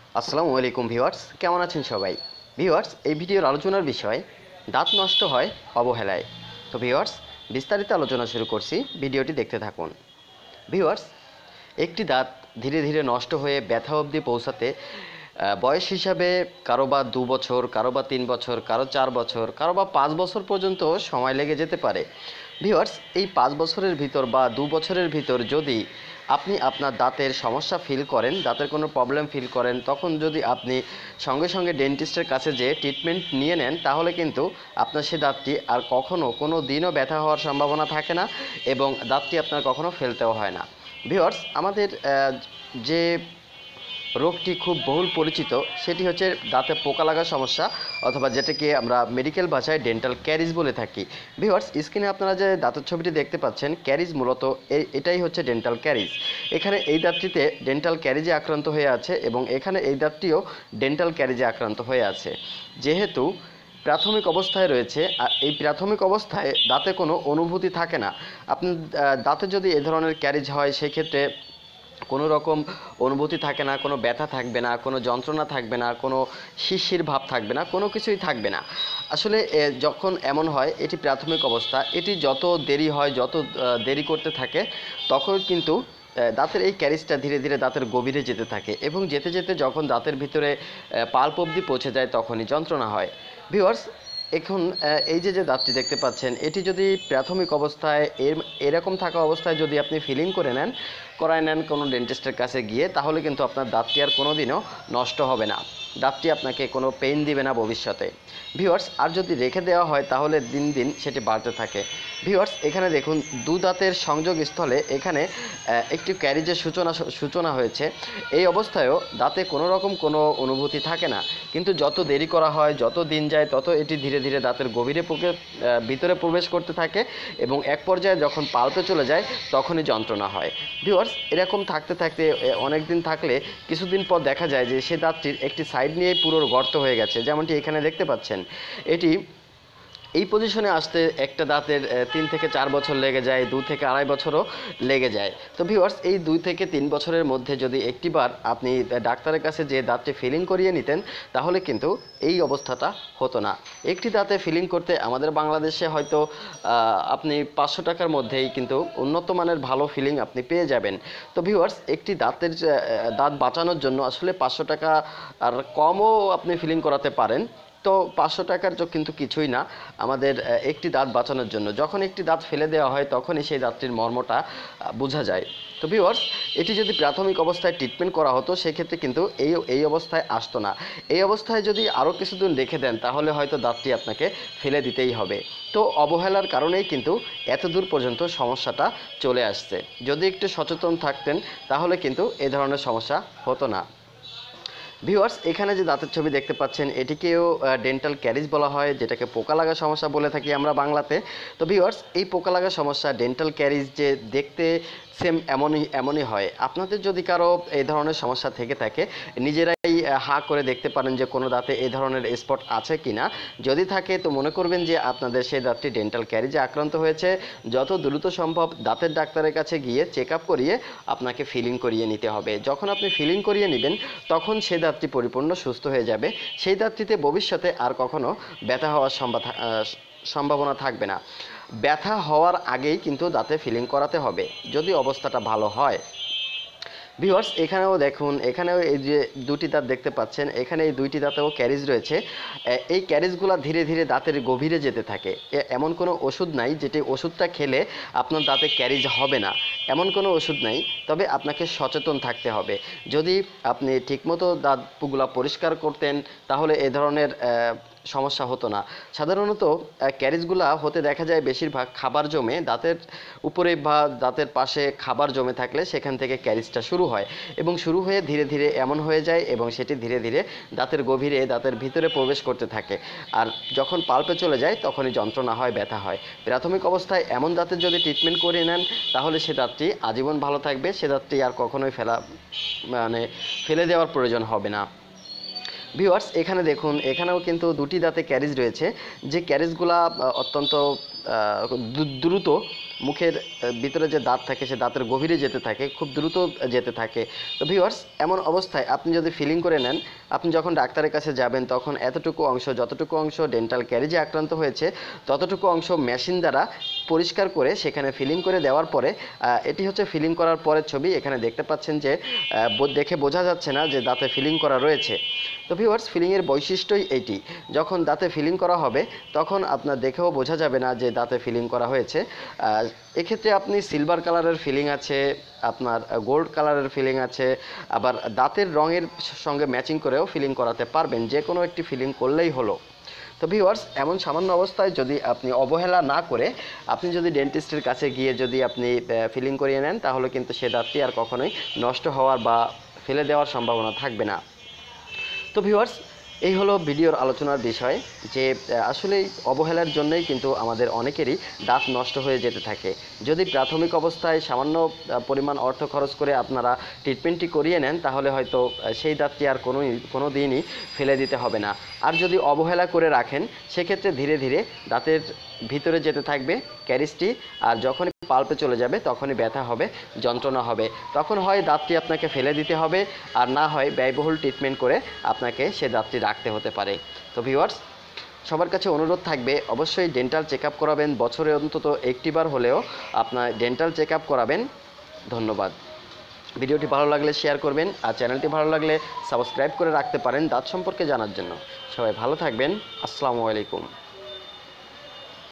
আসসালামু আলাইকুম ভিউয়ার্স, কেমন আছেন সবাই? ভিউয়ার্স, এই ভিডিওর আলোচনার বিষয় দাঁত নষ্ট হয় অবহেলায়। তো ভিউয়ার্স, বিস্তারিত আলোচনা শুরু করছি, ভিডিওটি দেখতে থাকুন। ভিউয়ার্স, একটি দাঁত ধীরে ধীরে নষ্ট হয়ে ব্যথা অবধি পৌঁছাতে বয়স হিসাবে কারো বা 2 বছর, কারো বা 3 বছর, কারো 4 বছর, কারো বা 5 বছর পর্যন্ত সময় লেগে যেতে পারে। ভিউয়ার্স, এই 5 বছরের ভিতর বা 2 বছরের ভিতর যদি আপনি আপনার দাঁতের সমস্যা ফিল করেন, দাঁতের কোনো প্রবলেম ফিল করেন, তখন যদি আপনি সঙ্গে সঙ্গে ডেন্টিস্টের কাছে যেয়ে ট্রিটমেন্ট নিয়ে নেন, তাহলে কিন্তু আপনার সে দাঁতটি আর কখনও কোনো দিনও ব্যথা হওয়ার সম্ভাবনা থাকে না এবং দাঁতটি আপনার কখনও ফেলতেও হয় না। ভিউয়ার্স, আমাদের যে রোগটি খুব বহুল পরিচিত সেটি হচ্ছে দাঁতে পোকা লাগার সমস্যা, অথবা যেটাকে আমরা মেডিকেল ভাষায় ডেন্টাল ক্যারিজ বলে থাকি। ভিউয়ার্স, স্ক্রিনে আপনারা যে দাঁতের ছবিটি দেখতে পাচ্ছেন, ক্যারিজ মূলত এটাই হচ্ছে ডেন্টাল ক্যারিজ। এখানে এই দাঁতটিতে ডেন্টাল ক্যারিজে আক্রান্ত হয়ে আছে এবং এখানে এই দাঁতটিও ডেন্টাল ক্যারিজে আক্রান্ত হয়ে আছে। যেহেতু প্রাথমিক অবস্থায় রয়েছে, আর এই প্রাথমিক অবস্থায় দাঁতে কোনো অনুভূতি থাকে না। আপনি দাঁতে যদি এ ধরনের ক্যারিজ হয়, সেক্ষেত্রে কোনো রকম অনুভূতি থাকে না, কোনো ব্যথা থাকবে না, কোনো যন্ত্রণা থাকবে না, কোনো শিরশির ভাব থাকবে না, কোনো কিছুই থাকবে না। আসলে যখন এমন হয়, এটি প্রাথমিক অবস্থা। এটি যত দেরি হয়, যত দেরি করতে থাকে, তখন কিন্তু দাঁতের এই ক্যারিজটা ধীরে ধীরে দাঁতের গভীরে যেতে থাকে এবং যেতে যেতে যখন দাঁতের ভিতরে পাল্প অবধি পৌঁছে যায়, তখনই যন্ত্রণা হয়। ভিউয়ার্স, এখন এই যে দাঁতটি দেখতে পাচ্ছেন, এটি যদি প্রাথমিক অবস্থায় এরকম থাকা অবস্থায় যদি আপনি ফিলিং করায় নেন কোনো ডেন্টিস্টের কাছে গিয়ে, তাহলে কিন্তু আপনার দাঁতটি আর কোনো দিনও নষ্ট হবে না, দাঁতটি আপনাকে কোনো পেইন দিবে না ভবিষ্যতে। ভিউয়ার্স, আর যদি রেখে দেওয়া হয়, তাহলে দিন দিন সেটি বাড়তে থাকে। ভিউয়ার্স, এখানে দেখুন, দু দাঁতের সংযোগ স্থলে এখানে একটি ক্যারিজের সূচনা হয়েছে। এই অবস্থায়ও দাঁতে কোনো রকম কোনো অনুভূতি থাকে না, কিন্তু যত দেরি করা হয়, যত দিন যায়, তত এটি ধীরে ধীরে দাঁতের গভীরে ভিতরে প্রবেশ করতে থাকে এবং এক পর্যায়ে যখন পাল্পে চলে যায়, তখনই যন্ত্রণা হয়। ভিউয়ার্স, এরকম থাকতে থাকতে অনেক দিন থাকলে কিছুদিন পর দেখা যায় যে সে দাঁতটির একটি সাইড নিয়ে পুরো গর্ত হয়ে গেছে, যেমনটি এখানে দেখতে পাচ্ছেন। এটি এই পজিশনে আসতে একটা দাঁতের 3 থেকে 4 বছর লেগে যায়, 2 থেকে আড়াই বছরও লেগে যায়। তো ভিউয়ার্স, এই 2 থেকে 3 বছরের মধ্যে যদি একটিবার আপনি ডাক্তারের কাছে যে দাঁতটি ফিলিং করিয়ে নিতেন, তাহলে কিন্তু এই অবস্থাটা হতো না। একটি দাঁতে ফিলিং করতে আমাদের বাংলাদেশে হয়তো আপনি 500 টাকার মধ্যেই কিন্তু উন্নত মানের ভালো ফিলিং আপনি পেয়ে যাবেন। তো ভিউয়ার্স, একটি দাঁত বাঁচানোর জন্য আসলে 500 টাকা আর কমও আপনি ফিলিং করাতে পারেন। তো 500 টাকার কিন্তু কিছুই না আমাদের একটি দাঁত বাঁচানোর জন্য। যখন একটি দাঁত ফেলে দেওয়া হয়, তখনই সেই দাঁতটির মর্মটা বোঝা যায়। তো ভিউয়ার্স, এটি যদি প্রাথমিক অবস্থায় ট্রিটমেন্ট করা হতো, সেক্ষেত্রে কিন্তু এই অবস্থায় আসতো না। এই অবস্থায় যদি আরও কিছুদিন রেখে দেন, তাহলে হয়তো দাঁতটি আপনাকে ফেলে দিতেই হবে। তো অবহেলার কারণেই কিন্তু এত দূর পর্যন্ত সমস্যাটা চলে আসছে। যদি একটু সচেতন থাকতেন, তাহলে কিন্তু এ ধরনের সমস্যা হতো না। ভিউয়ার্স, এখানে যে দাঁতের ছবি দেখতে পাচ্ছেন, এটিকেও ডেন্টাল ক্যারিজ বলা হয়, যেটাকে পোকা লাগা সমস্যা বলে থাকি আমরা বাংলাতে। তো ভিউয়ার্স, এই পোকা লাগা সমস্যা, ডেন্টাল ক্যারিজ যে দেখতে সেম এমনই হয়। আপনাদের যদি কারো এই ধরনের সমস্যা থেকে থাকে, নিজেরাই হাঁ করে দেখতে পারেন যে কোনো দাঁতে এই ধরনের স্পট আছে কি না। যদি থাকে, তো মনে করবেন যে আপনাদের সেই দাঁতটি ডেন্টাল ক্যারিজে আক্রান্ত হয়েছে। যত দ্রুত সম্ভব দাঁতের ডাক্তারের কাছে গিয়ে চেক আপ করিয়ে আপনাকে ফিলিং করিয়ে নিতে হবে। যখন আপনি ফিলিং করিয়ে নেবেন, তখন সেই দাঁতটি পরিপূর্ণ সুস্থ হয়ে যাবে। সেই দাঁতটিতে ভবিষ্যতে আর কখনো ব্যথা হওয়ার সম্ভাবনা থাকবে না। ব্যথা হওয়ার আগেই কিন্তু দাঁতে ফিলিং করাতে হবে, যদি অবস্থাটা ভালো হয়। ভিউয়ার্স, এখানেও দেখুন, এখানেও এই যে দুটি দাঁত দেখতে পাচ্ছেন, এখানে এই দুইটি দাঁতেও ক্যারিজ রয়েছে। এই ক্যারিজগুলো ধীরে ধীরে দাঁতের গভীরে যেতে থাকে। এমন কোনো ওষুধ নাই যেটি ওষুধটা খেলে আপনার দাঁতে ক্যারিজ হবে না, এমন কোনো ওষুধ নাই। তবে আপনাকে সচেতন থাকতে হবে। যদি আপনি ঠিকমতো দাঁতগুলো পরিষ্কার করতেন, তাহলে এ ধরনের সমস্যা হতো না। সাধারণত ক্যারিজগুলা হতে দেখা যায় বেশিরভাগ খাবার জমে দাঁতের উপরে বা দাঁতের পাশে খাবার জমে থাকলে সেখান থেকে ক্যারিজটা শুরু হয় এবং শুরু হয়ে ধীরে ধীরে এমন হয়ে যায় এবং সেটি ধীরে ধীরে দাঁতের গভীরে, দাঁতের ভিতরে প্রবেশ করতে থাকে। আর যখন পাল্পে চলে যায়, তখনই যন্ত্রণা হয়, ব্যথা হয়। প্রাথমিক অবস্থায় এমন দাঁতের যদি ট্রিটমেন্ট করে নেন, তাহলে সে দাঁতটি আজীবন ভালো থাকবে। সে দাঁতটি আর কখনোই ফেলে দেওয়ার প্রয়োজন হবে না। ভিউয়ার্স, এখানে দেখুন, এখানেও কিন্তু দুটি দাঁতে ক্যারিজ রয়েছে, যে ক্যারিজগুলা অত্যন্ত দ্রুত মুখের ভিতরে যে দাঁত থাকে সে দাঁতের গভীরে যেতে থাকে, খুব দ্রুত যেতে থাকে। তো ভিউয়ার্স, এমন অবস্থায় আপনি যদি ফিলিং করে নেন, আপনি যখন ডাক্তারের কাছে যাবেন তখন এতটুকু অংশ, যতটুকু অংশ ডেন্টাল ক্যারিজে আক্রান্ত হয়েছে ততটুকু অংশ মেশিন দ্বারা পরিষ্কার করে সেখানে ফিলিং করে দেওয়ার পরে, এটি হচ্ছে ফিলিং করার পরের ছবি। এখানে দেখতে পাচ্ছেন যে দেখে বোঝা যাচ্ছে না যে দাঁতে ফিলিং করা রয়েছে। তো ভিউয়ার্স, ফিলিংয়ের বৈশিষ্ট্যই এইটি, যখন দাঁতে ফিলিং করা হবে তখন আপনার দেখেও বোঝা যাবে না যে দাঁতে ফিলিং করা হয়েছে। এক্ষেত্রে আপনি সিলভার কালারের ফিলিং আছে, আপনার গোল্ড কালারের ফিলিং আছে, আবার দাঁতের রঙের সঙ্গে ম্যাচিং করেও ফিলিং করাতে পারবেন, যে কোনো একটি ফিলিং করলেই হলো। তো ভিউয়ার্স, এমন সামান্য অবস্থায় যদি আপনি অবহেলা না করে আপনি যদি ডেন্টিস্টের কাছে গিয়ে যদি আপনি ফিলিং করিয়ে নেন, তাহলে কিন্তু সে দাঁতটি আর কখনোই নষ্ট হওয়ার বা ফেলে দেওয়ার সম্ভাবনা থাকবে না। তো ভিউয়ার্স, এই হলো ভিডিওর আলোচনার বিষয়, যে আসলেই অবহেলার জন্যই কিন্তু আমাদের অনেকেরই দাঁত নষ্ট হয়ে যেতে থাকে। যদি প্রাথমিক অবস্থায় সামান্য পরিমাণ অর্থ খরচ করে আপনারা ট্রিটমেন্টটি করিয়ে নেন, তাহলে হয়তো সেই দাঁতটি আর কোনো দিনই ফেলে দিতে হবে না। আর যদি অবহেলা করে রাখেন, সেক্ষেত্রে ধীরে ধীরে দাঁতের ভিতরে যেতে থাকবে ক্যারিজটি, আর যখনই পাল্পে চলে যাবে তখনই ব্যথা হবে, যন্ত্রণা হবে, তখন হয় দাঁতটি আপনাকে ফেলে দিতে হবে, আর না হয় ব্যয়বহুল ট্রিটমেন্ট করে আপনাকে সে দাঁতটি রাখতে হতে পারে। তো ভিউয়ার্স, সবার কাছে অনুরোধ থাকবে অবশ্যই ডেন্টাল চেক আপ করাবেন, বছরে অন্তত একটিবার হলেও আপনার ডেন্টাল চেক আপ করাবেন। ধন্যবাদ। ভিডিওটি ভালো লাগলে শেয়ার করবেন, আর চ্যানেলটি ভালো লাগলে সাবস্ক্রাইব করে রাখতে পারেন দাঁত সম্পর্কে জানার জন্য। সবাই ভালো থাকবেন। আসসালামু আলাইকুম।